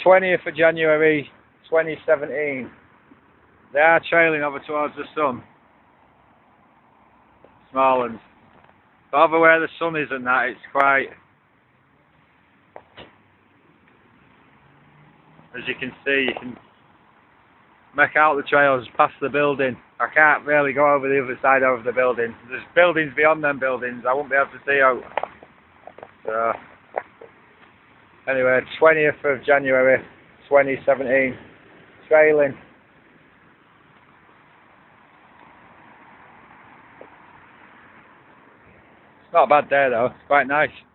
20th of January 2017. They are trailing over towards the sun. Smalllands. But over where the sun is and that, it's quite... As you can see, you can make out the trails past the building. I can't really go over the other side of the building. There's buildings beyond them buildings I won't be able to see out. So, anyway, 20th of January 2017. Trailing. It's not a bad day though, it's quite nice.